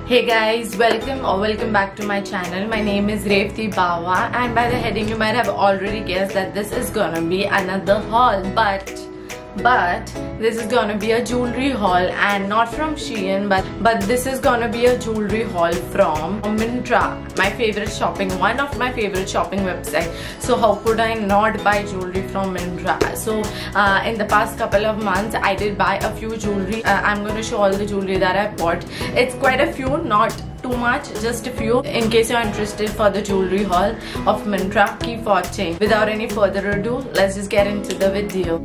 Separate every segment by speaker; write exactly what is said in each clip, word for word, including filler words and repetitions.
Speaker 1: Hey guys, welcome or welcome back to my channel. My name is Revti Bawa, and by the heading you might have already guessed that this is gonna be another haul, but but this is gonna be a jewelry haul, and not from Shein, but but this is gonna be a jewelry haul from Myntra, my favorite shopping one of my favorite shopping website. So how could I not buy jewelry from Myntra? So uh, in the past couple of months I did buy a few jewelry. uh, I'm going to show all the jewelry that I bought. It's quite a few, not too much, just a few. In case you're interested for the jewelry haul of Myntra, keep watching. Without any further ado, let's just get into the video.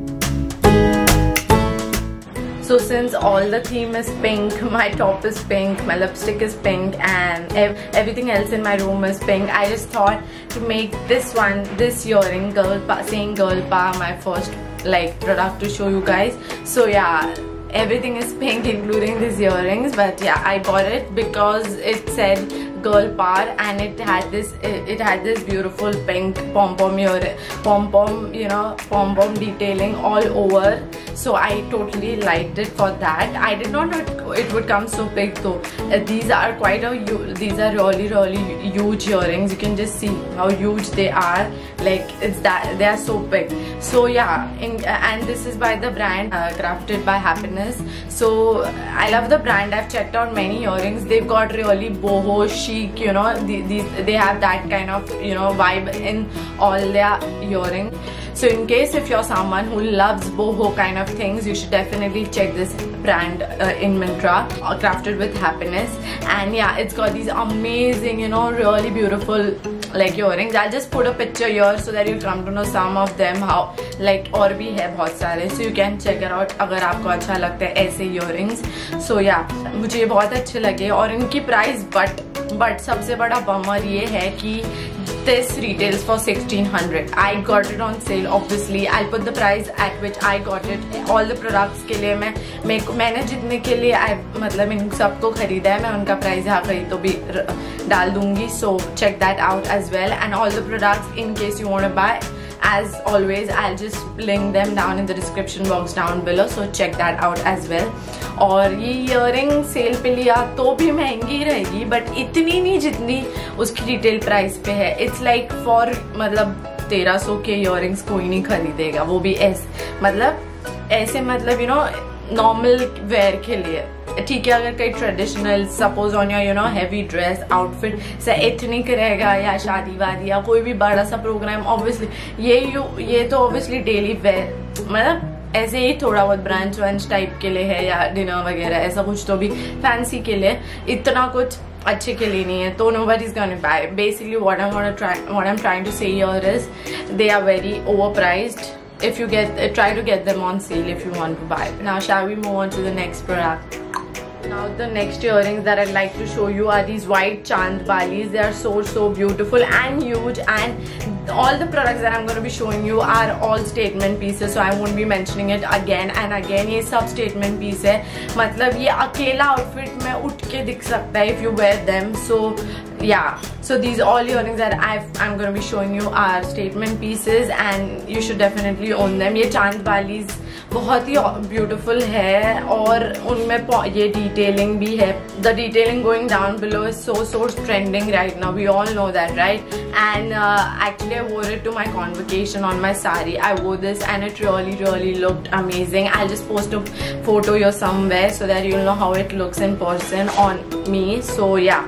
Speaker 1: So since all the theme is pink, my top is pink, my lipstick is pink, and ev everything else in my room is pink, I just thought to make this one, this earring, girl pa, saying girl pa, my first like product to show you guys. So yeah, everything is pink including these earrings, but yeah, I bought it because it said girl par and it had this it, it had this beautiful pink pom pom pom pom you know pom pom detailing all over. So I totally liked it for that. I did not know it would come so big though. Uh, these are quite a these are really really huge earrings. You can just see how huge they are. Like it's that they are so big. So yeah, in, uh, and this is by the brand uh, Krafted by Happiness. So I love the brand. I've checked out many earrings. They've got really boho chic, you know, these they have that kind of, you know, vibe in all their earrings. So in case if you're someone who loves boho kind of things, you should definitely check this brand uh, in Myntra, uh, Crafted with Happiness. And yeah, it's got these amazing, you know, really beautiful like earrings. I'll just put a picture here so that you'll come to know some of them, how like और भी है बहुत सारे, so you can check it out अगर आपको अच्छा लगता है ऐसे earrings. So yeah, मुझे ये बहुत अच्छे लगे और इनकी प्राइस but but सबसे बड़ा बमर ये है कि this retails for sixteen hundred. I got it on sale. Obviously I'll put the price at which I got it. All the products के लिए मैं मैं मैंने जितने के लिए I मतलब इन सबको खरीदा है, मैं उनका प्राइस यहाँ कहीं तो भी डाल दूंगी. So check that out as well. And all the products, in case you want to buy, as always I'll just link them down in the description box down below, so check that out as well. और ये earring cell पे लिया तो भी महंगी रहेगी, but इतनी नहीं जितनी उसकी रिटेल प्राइस पे है. इट्स लाइक फॉर मतलब तेरह सौ के इयरिंग्स कोई नहीं खरीदेगा, वो भी ऐसे मतलब ऐसे मतलब यू नो नॉर्मल वेयर के लिए. ठीक है, अगर कहीं traditional suppose on your you know heavy dress outfit से एथनिक रहेगा या शादी वादी या कोई भी बड़ा सा प्रोग्राम, ऑब्वियसली ये यू ये तो ऑब्वियसली डेली वेयर मतलब ऐसे ही थोड़ा बहुत ब्रांच वंच टाइप के लिए है या डिनर वगैरह ऐसा कुछ, तो भी फैंसी के लिए इतना कुछ अच्छे के लिए नहीं है. तो nobody is gonna buy. Basically what I'm gonna try what I'm trying to say here is they are very overpriced. If you get uh, try to get them on sale if you want to buy. Now shall we move on to the next product? Now the next earrings that I'd like to show you are these white Chandbalis. They are so so beautiful and huge, and all the products that I'm going to be showing you are all statement pieces, so I won't be mentioning it again and again. ये सब statement piece है, मतलब ये अकेला outfit में उठ के दिख सकता है if you wear them. So yeah, so these all earrings that I've, I'm going to be showing you are statement pieces and you should definitely own them. ये Chandbalis बहुत ही beautiful है और उनमें ये detailing भी है. The detailing going down below is so so trending right now. We all know that, right? And uh, actually I wore it to my convocation on my sari. I wore this and it really really looked amazing. I'll just post a photo here somewhere so that you'll know how it looks in person on me. So yeah.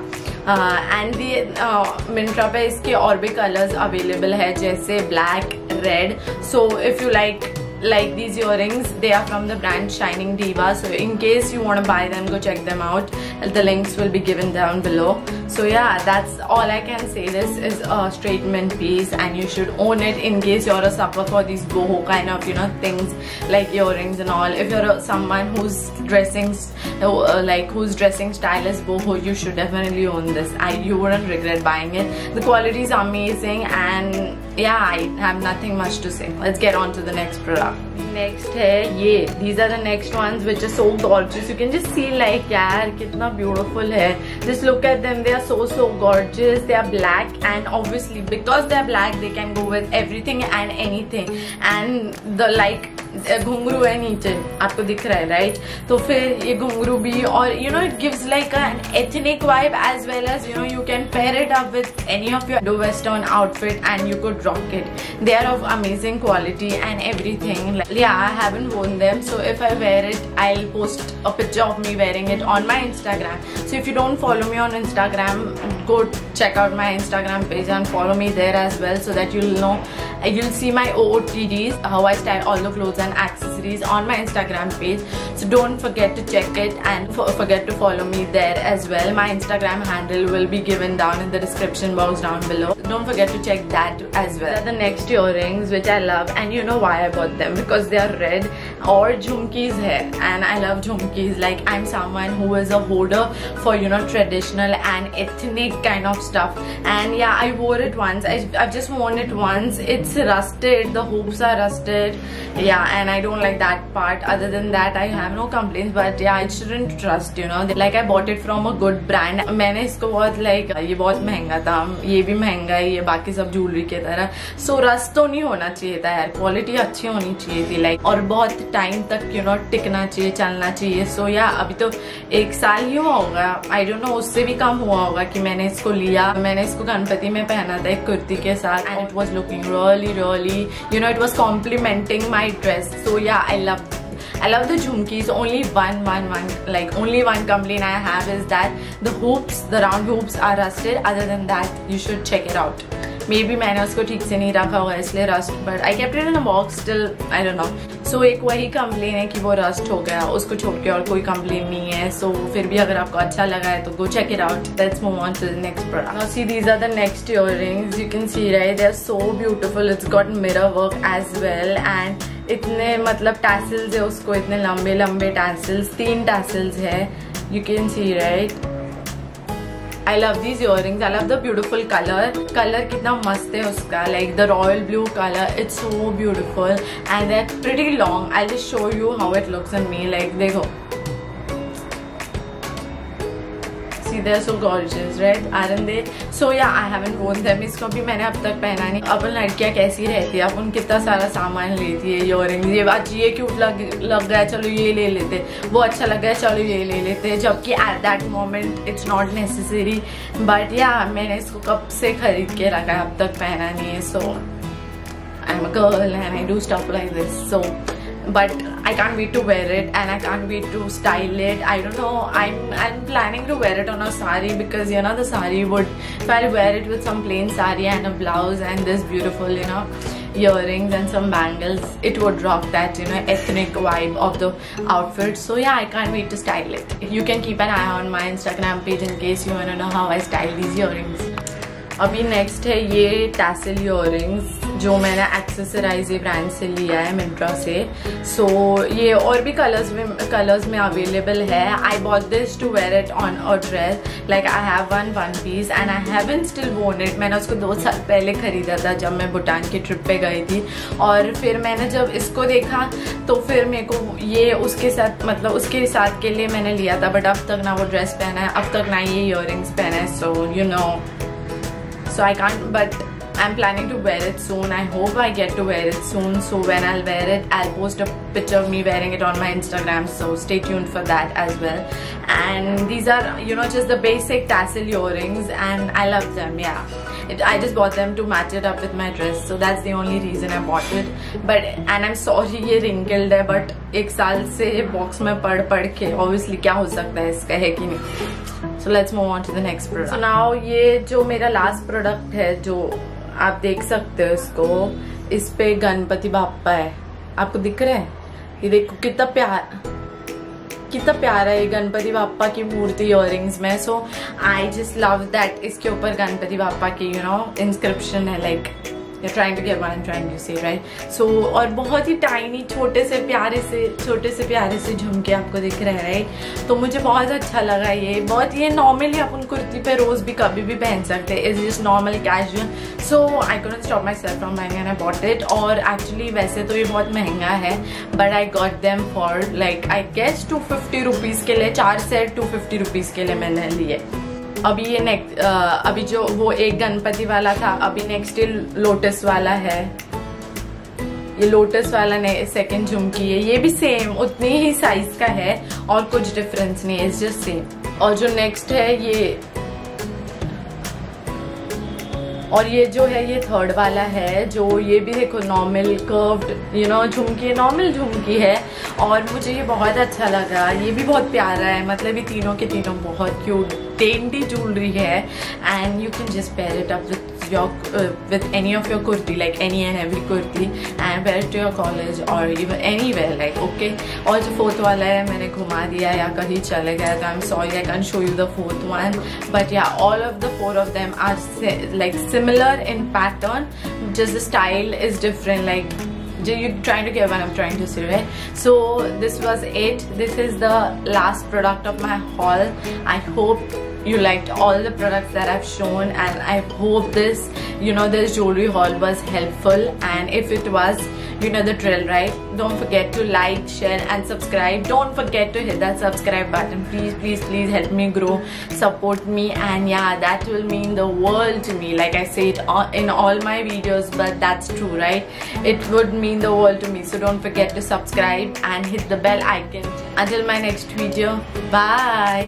Speaker 1: And the Myntra पे इसके और भी colours available है जैसे black, red. So if you like like these earrings, they are from the brand Shining Diva. So in case you want to buy them, go check them out. The links will be given down below. So yeah, that's all I can say. This is a statement piece and you should own it in case you're a sucker for these boho kind of, you know, things like earrings and all. If you're a, someone who's dressing uh, like whose dressing style is boho, you should definitely own this. I you wouldn't regret buying it. The quality is amazing and yeah, I have nothing much to say. Let's get on to the next product. Next है ये. These are the next ones which are so gorgeous. You can just see like यार कितना beautiful है. Just look at them. They are so so gorgeous. They are black and obviously because they are black they can go with everything and anything. And the like घुंघरू है नीचे, आपको दिख रहा है राइट? तो फिर ये घुंघरू भी, और you know it gives like an ethnic vibe as well as you know you can pair it up with any of your western outfit and you could rock it. They are of amazing quality and everything. Yeah, I haven't worn them, so if I wear it, I'll post a picture of me wearing it on my Instagram. So if you don't follow me on Instagram, go check out my Instagram page and follow me there as well, so that you'll know, you'll see my O O T Ds, how I style all the clothes and accessories on my Instagram page. So don't forget to check it and forget to follow me there as well. My Instagram handle will be given down in the description box down below. Don't forget to check that as well. The next earrings which I love, and you know why I bought them, because they are red or jhumkis hai, and I love jhumkis. Like, I'm someone who is a hoarder for you know traditional and ethnic kind of stuff, and yeah, I wore it once. I, I've just worn it once. It's rusted, the hoops are rusted, yeah, and I don't like that part. Other than that, I have no complaints, but yeah, I shouldn't trust, you know, like I bought it from a good brand. मैंने इसको बहुत like ये बहुत महंगा था, ये भी महंगा है, ये बाकी सब ज्वेलरी की तरह, so रस्ट तो नहीं होना चाहिए था यार, क्वालिटी अच्छी होनी चाहिए थी लाइक, और बहुत टाइम तक यू नो टिकना चाहिए, चलना चाहिए. सो so, या yeah, अभी तो एक साल ही हुआ होगा, आई डोंट नो, उससे भी कम हुआ होगा कि मैंने इसको लिया. मैंने इसको गणपति में पहना था एक कुर्ती के साथ, and it was looking really really you know it was complementing my dress. So yeah I love I love the jhumkis. Only one, one, one, like only one complaint I have is that the hoops, the round hoops are rusted. Other than that, you should check it out. Maybe मैंने उसको ठीक से नहीं रखा हुआ इसलिए rust, but I kept it in a box still. I don't know. So एक वही complaint है कि वो rust हो गया, उसको छोड़ के और कोई complaint नहीं है. So फिर भी अगर आपको अच्छा लगा है तो go check it out. Let's move on to the next product. Now see, these are the next earrings. You can see right, they're so beautiful. It's got mirror work as well, and इतने मतलब tassels है उसको, इतने लंबे लंबे tassels, तीन tassels है. You can see right. I love these earrings. I love the beautiful color. Color कितना मस्त है उसका, like the royal blue color. It's so beautiful and they're pretty long. I'll just show you how it looks on me. Like देखो, see they're so gorgeous, right? Aren't they? So yeah, I haven't worn them. इसको भी मैंने अब तक पहना नहीं. अपन लड़कियाँ कैसी रहती है, अपन कितना सारा सामान लेती है, earrings, ये बात, ये क्यूट लग लग गया चलो ये ले लेते, वो अच्छा लग गया चलो ये ले लेते, जबकि at that moment it's not necessary. But yeah, मैंने इसको कब से खरीद के रखा है, अब तक पहना नहीं है. So I'm a girl and I do stuff like this. So but I can't wait to wear it, and I can't wait to style it. I don't know, I'm I'm planning to wear it on a sari, because you know the sari would, if I wear it with some plain sari and a blouse and this beautiful you know earrings and some bangles, it would rock that you know ethnic vibe of the outfit. So yeah, I can't wait to style it. You can keep an eye on my Instagram page in case you want to know how I style these earrings. अभी next है ये tassel earrings, जो मैंने accessorise brand से लिया है, मिंट्रा से. सो so, ये और भी कलर्स में कलर्स में अवेलेबल है. I bought this to wear it on a dress, like I have one one piece and I haven't still worn it. मैंने उसको दो साल पहले खरीदा था जब मैं भूटान की ट्रिप पे गई थी, और फिर मैंने जब इसको देखा तो फिर मेरे को ये उसके साथ मतलब उसके साथ के लिए मैंने लिया था, बट अब तक ना वो ड्रेस पहना है, अब तक ना ये इयररिंग्स पहना है. So you know, so I can't, but I'm planning to wear it soon. I hope I get to wear it soon. So when I'll wear it, I'll post a picture of me wearing it on my Instagram. So stay tuned for that as well. And these are, you know, just the basic tassel earrings, and I love them. Yeah, it, I just bought them to match it up with my dress. So that's the only reason I bought it. But and I'm sorry ये wrinkled है, but एक साल से ये box में पढ़ पढ़ के obviously क्या हो सकता है इसका, है कि नहीं. So let's move on to the next product. So now ये जो मेरा last product है, जो आप देख सकते हो इसको, इस पे गणपति बाप्पा है, आपको दिख रहा है? ये देखो कितना प्यार कितना प्यारा है गणपति बाप्पा की मूर्ति इयररिंग्स में. So I just love that इसके ऊपर गणपति बाप्पा की यू नो इंस्क्रिप्शन है, like You're trying to get what I'm trying to say, right? So और बहुत ही टाइनी छोटे से प्यारे से छोटे से प्यारे से झुमके आपको दिख रहे हैं, राइट? तो मुझे बहुत अच्छा लगा ये. बहुत ये नॉर्मली अपन कुर्ती पे रोज भी कभी भी पहन सकते हैं, it's just normal casual. So I couldn't stop myself from buying and I bought it. और एक्चुअली वैसे तो ये बहुत महंगा है, but I got them for like I guess two fifty rupees के लिए, चार सेट टू फिफ्टी रुपीज के लिए मैंने लिए. अभी ये नेक्स्ट अभी जो वो एक गणपति वाला था, अभी नेक्स्ट लोटस वाला है. ये लोटस वाला सेकंड झुमकी है, ये भी सेम उतनी ही साइज का है और कुछ डिफरेंस नहीं है, इट्स जस्ट सेम। और जो नेक्स्ट है ये, और ये जो है ये थर्ड वाला है, जो ये भी देखो नॉर्मल कर्व्ड यू नो झुमकी, नॉर्मल झुमकी है और मुझे ये बहुत अच्छा लगा। ये भी बहुत प्यारा है, मतलब ये तीनों के तीनों बहुत क्यूट डेंटी ज्वेलरी है and you can just pair it up with your uh, with any of your kurti, like any and every kurti, and wear it to your college or even anywhere, like okay। और जो fourth वाला है मैंने घुमा दिया या कहीं चले गया तो I'm sorry I can't show you the fourth one, but yeah, all of the four of them are like similar in pattern, just the style is different, like you're trying to get what I'm trying to say, right? So this was it. This is the last product of my haul. I hope you liked all the products that I've shown, and I hope this you know this jewelry haul was helpful, and if it was, you know the drill, right? Don't forget to like, share and subscribe. Don't forget to hit that subscribe button, please please please help me grow, support me, and yeah, that will mean the world to me. Like I say it in all my videos, but that's true, right? It would mean the world to me, so don't forget to subscribe and hit the bell icon. Until my next video, bye.